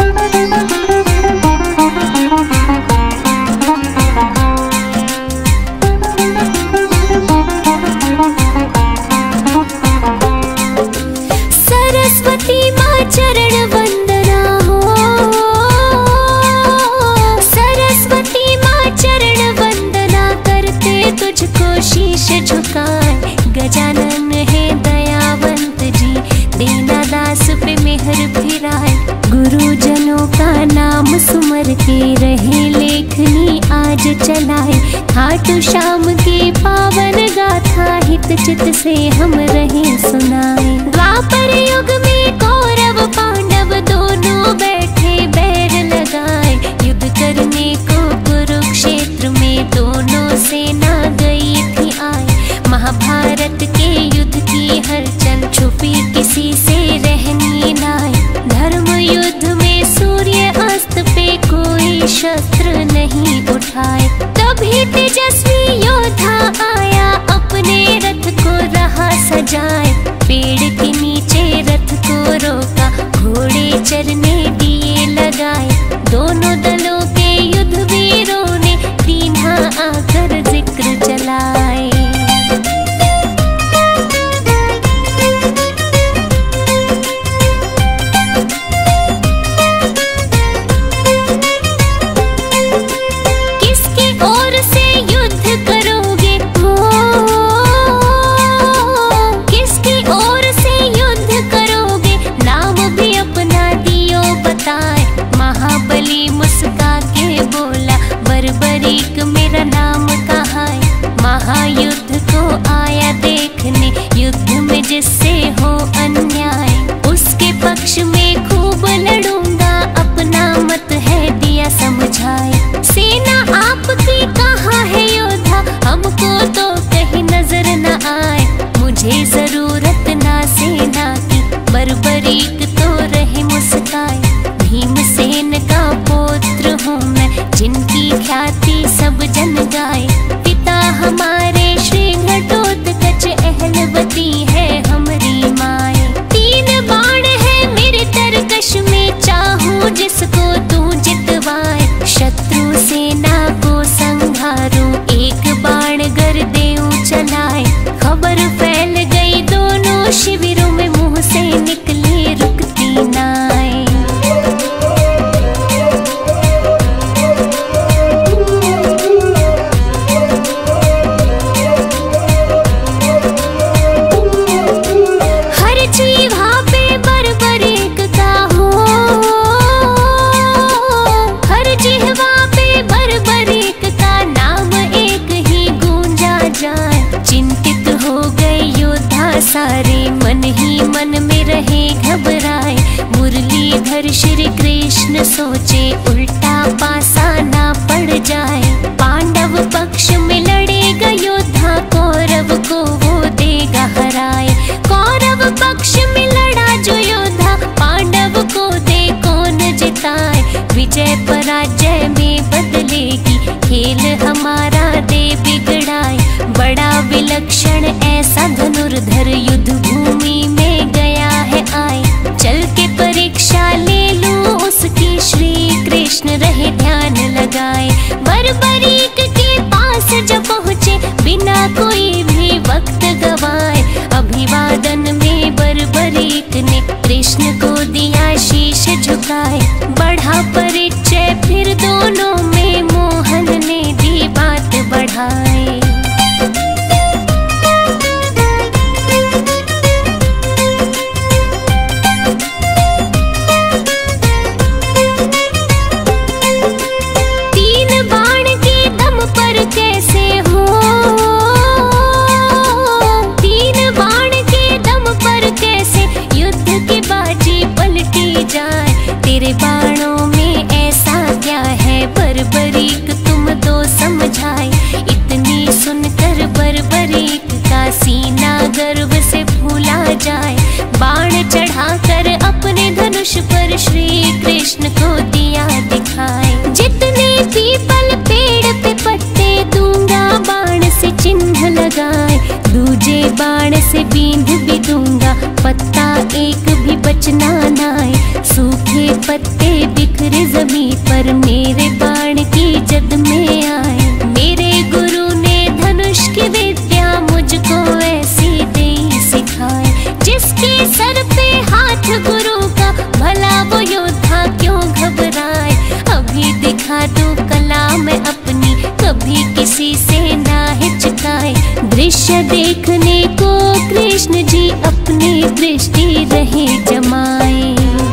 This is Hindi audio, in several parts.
गजानन है दयावंत जी, दीना दास पे मेहर फिराए। गुरुजनों का नाम सुमर के रहे लेखनी आज चलाए। खाटू श्याम की पावन गाथा हित चित से हम रहे सुनाए। द्वापर युग में कौरव पांडव दोनों बैठे बैर लगाए। युद्ध करने को कुरुक्षेत्र में दोनों सेना गई थी आए। महाभारत के युद्ध की हलचल छुपी किसी से रहनी नाय। धर्म युद्ध में सूर्य अस्त पे कोई शस्त्र नहीं उठाए। तभी तेजस्वी योद्धा आया अपने रथ को रहा सजाए। पेड़ के नीचे रथ को रोका, घोड़े चरने दिए लगाए। दोनों दलों के युद्ध वीरों ने दीन्हा आकर जिक्र चलाए। महाबली मुस्का के बोला, बर्बरीक मेरा नाम कहाँ है। महायुद्ध को आया देखने, युद्ध में जिससे हो अन्याय। उसके पक्ष में खूब लड़ूंगा, अपना मत है दिया समझाए। सेना आपकी कहाँ है योद्धा, हमको तो कहीं नजर न आए। मुझे जरूरत ना सेना की, बर्बरीक तो रहे मुस्काए। भीमसेन का पुत्र हूँ मैं, जिनकी ख्याति सब जन गाए। पिता हमारे श्री घटोत्कच, अहलवती है हमारी माए। 3 बाण है मेरे तरकश में, चाहूं जिसको तू जितवाए। शत्रु सेना को संघारूं, एक बाण गर देऊं चलाए। खबर फैल गई दोनों शिविरों में, मुंह से निकले रुकती नाय। सारे मन ही मन में रहे घबराए। मुरलीधर श्री कृष्ण सोचे, उल्टा पासा ना पड़ जाए। पांडव पक्ष में लड़ेगा योद्धा, कौरव को वो देगा हराए। कौरव पक्ष में लड़ा जो योद्धा, पांडव को दे कौन जिताए। विजय पराजय में बदलेगी, खेल हमारा दे बिगड़ाए। बड़ा विलक्षण ऐसा धनुर्धर, युद्ध भूमि में गया है आए। चल के परीक्षा ले लूं उसकी, श्री कृष्ण रहे ध्यान लगाए। बर्बरीक के पास जब पहुँचे, बिना कोई भी वक्त गवाए। अभिवादन में बर्बरीक ने कृष्ण को दिया शीश झुकाए। बढ़ा परिचय फिर दोनों में, मोहन ने दी बात बढ़ाए। तेरे बाणों में ऐसा क्या है, बर्बरीक तुम तो समझाए। इतनी सुनकर बर्बरीक का सीना गर्व से फूला जाए। बाण चढ़ाकर अपने धनुष पर श्री कृष्ण को दिया दिखाए। जितने पीपल पेड़ पे पत्ते दूंगा, बाण से चिन्ह लगाए। दूजे बाण से बींध भी दूंगा, पत्ता एक भी बचना नाए। सूखे पत्ते बिखरे जमीन पर मेरे बाण की जद में आए। मेरे गुरु ने धनुष की विद्या मुझको ऐसी दे सिखाए। जिसके सर पे हाथ गुरु का भला वो योद्धा क्यों घबराए। अभी दिखा दूं कला मैं अपनी, कभी किसी से ना हिचकाए। दृश्य देखने को कृष्ण जी अपनी दृष्टि रहे जमाए।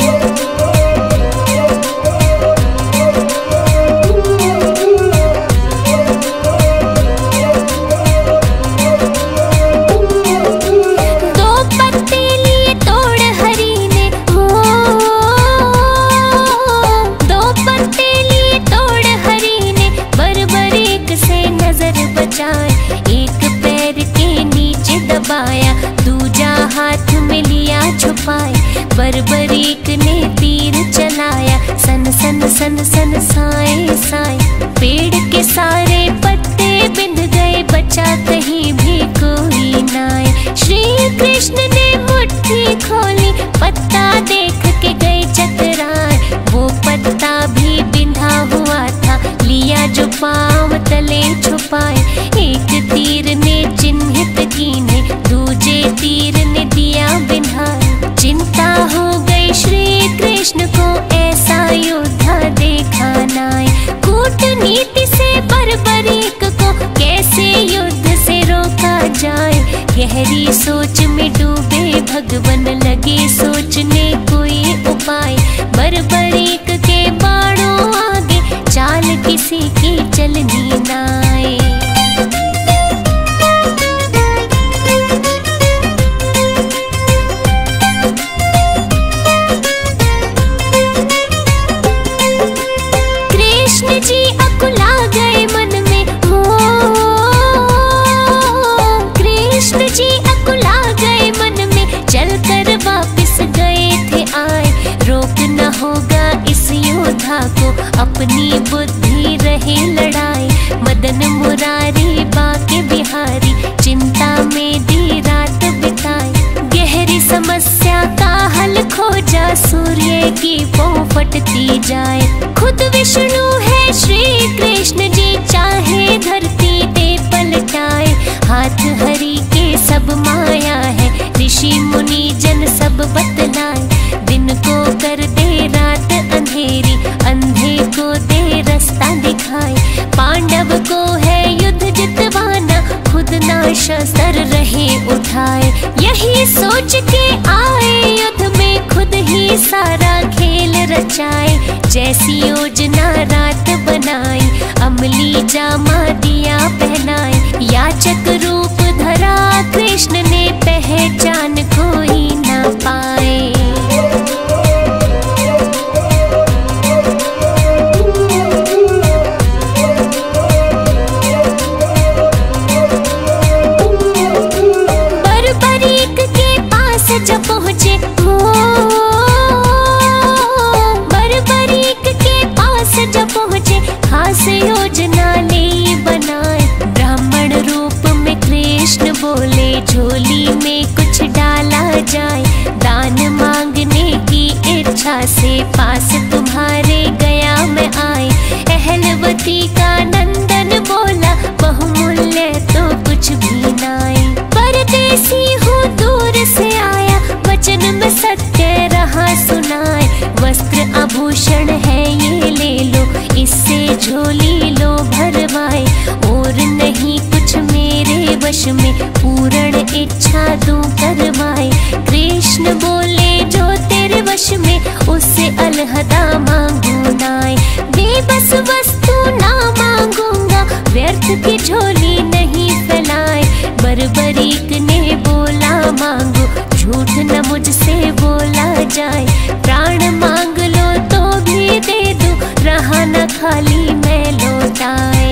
एक पैर के नीचे दबाया, दूजा हाथ में लिया छुपाए। बरबरीक ने तीर चलाया, सन सन सन सन साए साए। पेड़ के सारे पत्ते बिंद गए, बचा कहीं भी कोई नाए। श्री कृष्ण ने मुट्ठी खोली, पत्ता देख के गए चकराए। वो पत्ता भी बिंधा हुआ था, लिया जो पाँव तले छुपाए। एक तीर ने चिन्हित कीने, दूजे तीर ने दिया बिन्हाए। चिंता हो गई श्री कृष्ण को, ऐसा योद्धा देखा नाए। कूटनीति से बरबरीक को कैसे युद्ध से रोका जाए। गहरी सोच में डूबे भगवन, लगे सोचने कोई उपाय। बरबरीक के बाणों आगे चाल किसी की चलनी नाए। कृष्ण जी अकुला गए मन में, हो कृष्ण जी अकुला गए मन में। चलकर वापस गए थे आए, रोकना होगा इस योद्धा को, अपनी बुद्धि रहे लड़ाए। मदन मुरारी बाके बिहारी, चिंता में दी रात बिताए। गहरी समस्या का हल खोजा, सूर्य की पौं फटती जाए। खुद विष्णु है श्री कृष्ण जी, चाहे धरती दे पलटाए। हाथ हरि के सब माया है, ऋषि मुनि जन सब बतलाए। दिन को कर दे रात अंधेरी, अंधे को दे रास्ता दिखाए। पांडव को है युद्ध जितवाना, खुद ना शस्त्र रहे उठाए। यही सोच के आए युद्ध में, खुद ही सारा खेल रचाए। जैसी योजना रात बनाई, अमली जामा दिया पहनाए। याचक रूप धरा कृष्ण ने, पहचान कोई ना पाए। बरबरीक के पास जब पहुँचे, हो बरबरीक के पास जब पहुँचे। खास योजना ले बनाए, ब्राह्मण रूप में कृष्ण बोले। झोली में कुछ डाला जाए, दान मांगने की इच्छा से पास तुम्हारे गया मैं आए। अहलवती का नंदन बोला, बहुमूल्य तो कुछ भी नाए। परदेसी हूँ दूर से आया, वचन में सत्य रहा सुनाए। वस्त्र आभूषण है ये ले लो, इससे झोली लो भरवाए। और नहीं कुछ मेरे वश में, पूर्ण इच्छा दूं करवाए। कृष्ण बोले जो तेरे वश में, उससे अलहदा मांगू नाए। बेबस वस्तु ना मांगूंगा, व्यर्थ की झोली नहीं फैलाए। बरबरीक ने बोला मांगो, झूठ न मुझसे बोला जाए। प्राण मांग लो तो भी दे दूं, रहा न खाली मैं लौटाए।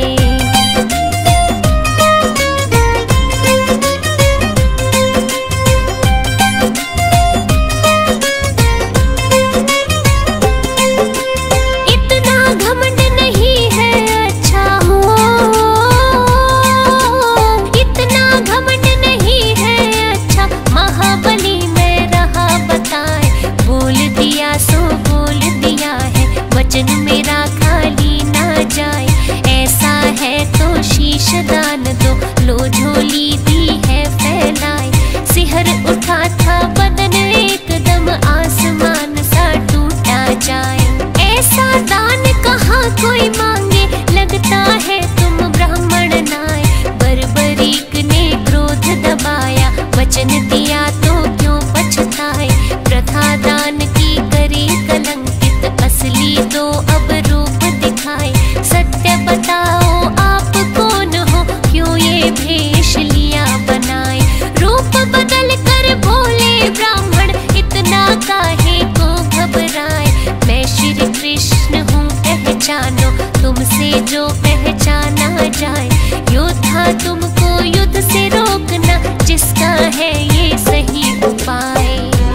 भजन मेरा खाली ना जाए। ऐसा है तो शीश दान दो, लो झोली दी है फैलाए। सिहर उठा था बदन एकदम आसमान सा टूटा जाए। ऐसा दान कहाँ कोई मांगे, लगता है तुम ब्राह्मण नाय। बर्बरीक ने क्रोध दबाया, वचन दिया तो क्यों पछताए। प्रथा दान की करे कलंकित, असली तो अब रूप दिखाए। सत्य बताओ आप कौन हो, क्यों ये भेष लिया बनाए। रूप बदल कर बोले ब्राह्मण, इतना काहे को घबराए। मैं श्री कृष्ण हूँ पहचानो, तुमसे जो पहचाना जाए। योद्धा तुमको युद्ध से रोकना, जिसका है ये सही उपाय।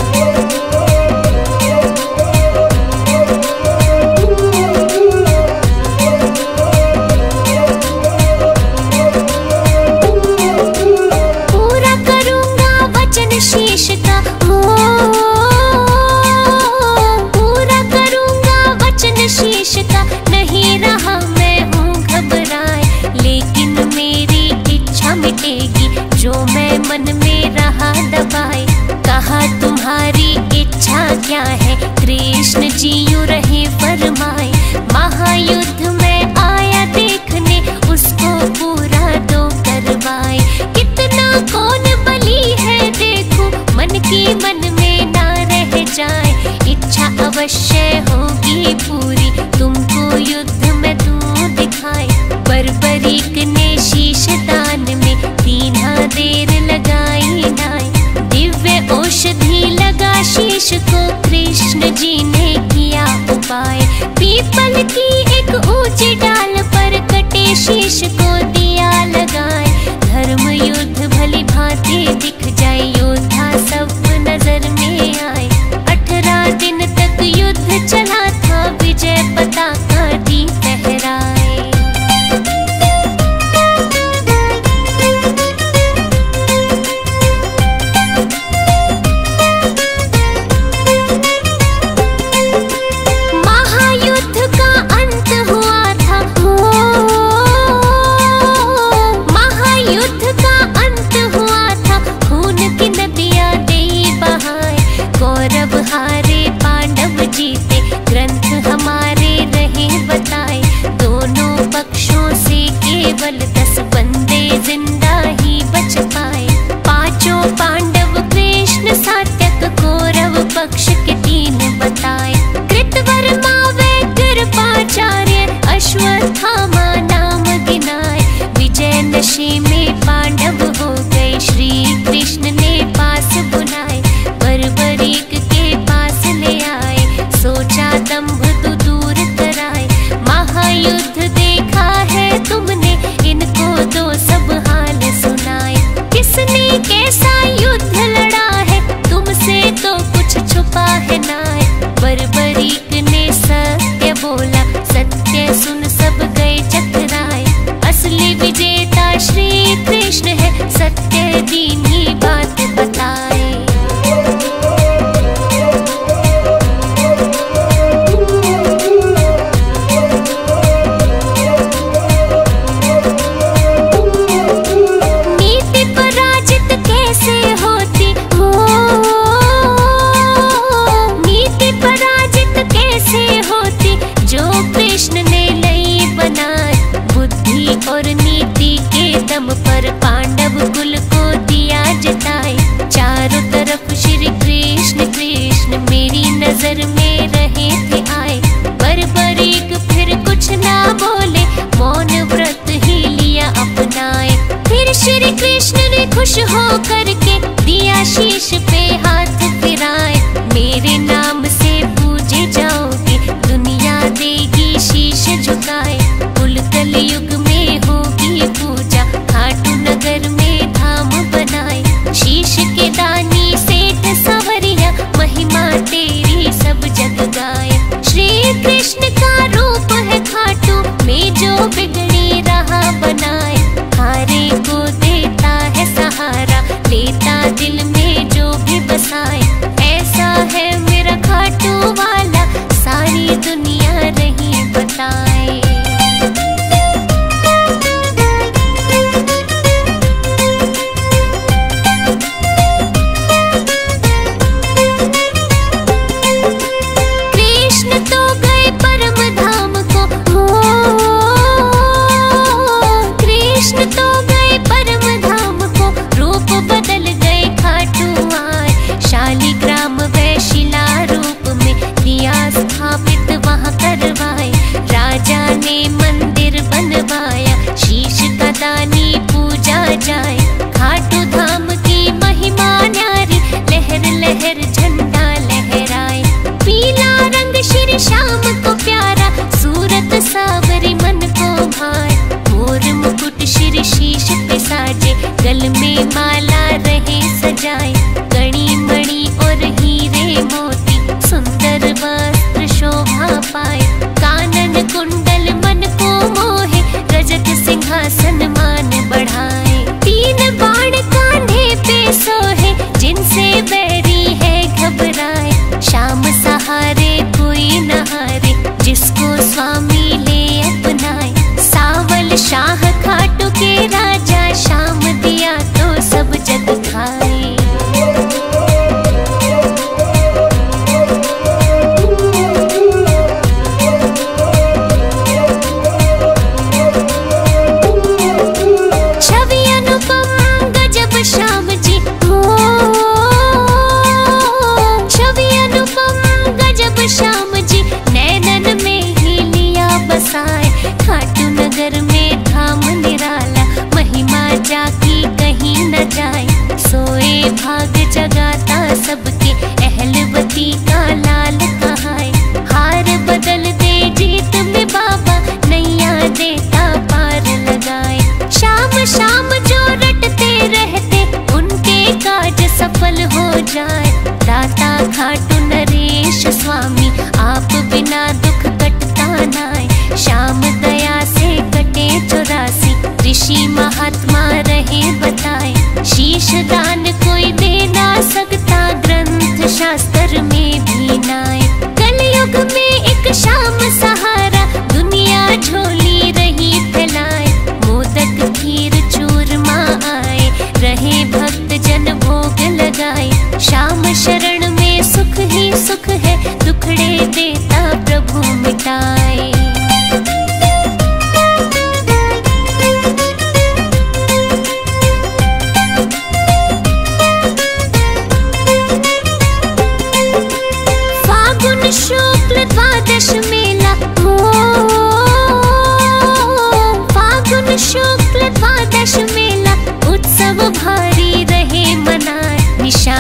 पूरा करूंगा वचन शीश का, पूरा करूंगा वचन शीश का। नहीं रहा मैं हूँ घबराए, लेकिन मेरी इच्छा मिटेगी जो मैं मन में रहा दबाए। कहा तुम्हारी इच्छा क्या है, कृष्ण जी यूं रहे फरमाए। महायुद्ध में आया देखने, उसको पूरा दो करवाए। कितना कौन बली है देखो, मन की मन में ना रह जाए। इच्छा अवश्य होगी पूरी, तुमको युद्ध में तू दिखाए। बर्बरीक ने शीश दान में दीना देर लगाई नाय। दिव्य औषधि लगा शीश को, कृष्ण जी ने किया उपाय। पीपल की एक ऊंची डाल पर कटे शीश को दिया लगाए। धर्म युद्ध भली भांति दिख जाए, योद्धा सब नजर में आए। 18 दिन तक युद्ध चला था, विजय पताका दी फहराए। महायुद्ध का अंत हुआ था, महायुद्ध का अंत हुआ था। खून की नदियां दे बहाए, कौरव हारे पांडव जीते। ग्रंथ हमारे रहे बताए, दोनों पक्षों से केवल 10 बंदे जिंदा ही बच पाए। पांचों पांडव कृष्ण सात्यक, कौरव पक्ष के 3 बताए। कृतवर्मा व कृपाचार्य, अश्वत्थामा नाम गिनाए। विजय नशे में पांडव हो गए, श्री कृष्ण ने पास बुलाए। बर्बरीक के पास ले आए, सोचा दंभ तो दूर कराए। महायुद्ध देखा है तुमने, इनको दो सब हाल सुनाए। किसने कैसा युद्ध लड़ा है, तुमसे तो कुछ छुपा है नाय। बर्बरीक ने सत्य बोला, सत्य सुन सब गए चकराए। असली विजेता श्री कृष्ण है, सत्य दीनी बात बताए। नीति पराजित कैसे होती हो, नीति पराजित कैसे होती, जो कृष्ण ने नई बनाई। बुद्धि और नीति के दम पर पांडव कुल को दिया जताए। चारों तरफ श्री कृष्ण कृष्ण मेरी नजर में रहे थे आए। बर्बरीक फिर कुछ ना बोले, मौन व्रत ही लिया अपनाए। फिर श्री कृष्ण ने खुश हो करके दिया शीश पे हाथ फिराए। मेरे नाम से पूजे जाओगे, दुनिया देगी शीश झुकाए। कुल कलयुग में होगी पूजा, खाटू नगर में धाम बनाए। शीश के दानी सेठ सवरिया, महिमा तेरी सब जग गाए। श्री कृष्ण का रूप है खाटू में, जो बिगड़ी राह बनाए। हारे को देता है सहारा, लेता दिल में जो भी बसाए। ऐसा है मेरा खाटू वाला, सारी दुनिया रही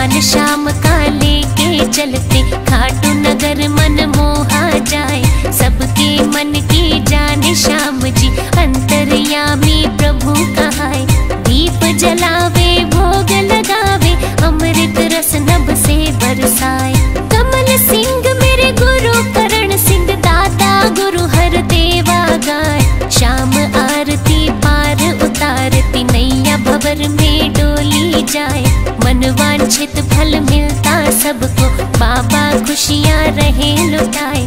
ध्यान श्याम का लेके चलते खाटू नगर मन मोहा जाए। सबके मन की जाने श्याम जी अंतर्यामी प्रभु कहाए। दीप जलावे भोग लगावे अमृत रस नभ से बरसाए। कमल सिंह मेरे गुरु करण सिंह दाता गुरु हर देवा गाय। श्याम आरती पार उतारती नैया भंवर में डोली जाए। मन वांछित फल मिलता सबको बाबा खुशियाँ रहे लुटाए।